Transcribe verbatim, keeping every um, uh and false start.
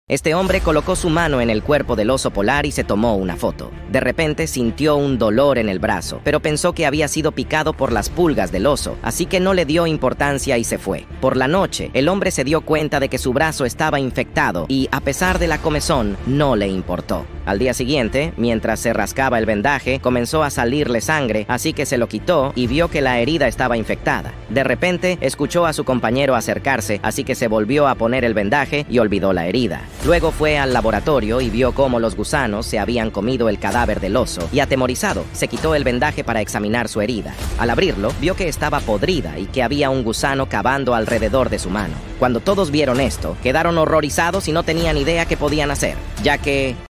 Este hombre colocó su mano en el cuerpo del oso polar y se tomó una foto. De repente sintió un dolor en el brazo, pero pensó que había sido picado por las pulgas del oso, así que no le dio importancia y se fue. Por la noche, el hombre se dio cuenta de que su brazo estaba infectado y, a pesar de la comezón, no le importó. Al día siguiente, mientras se rascaba el vendaje, comenzó a salirle sangre, así que se lo quitó y vio que la herida estaba infectada. De repente, escuchó a su compañero acercarse, así que se volvió a poner el vendaje y olvidó la herida. Luego fue al laboratorio y vio cómo los gusanos se habían comido el cadáver del oso y, atemorizado, se quitó el vendaje para examinar su herida. Al abrirlo, vio que estaba podrida y que había un gusano cavando alrededor de su mano. Cuando todos vieron esto, quedaron horrorizados y no tenían idea qué podían hacer, ya que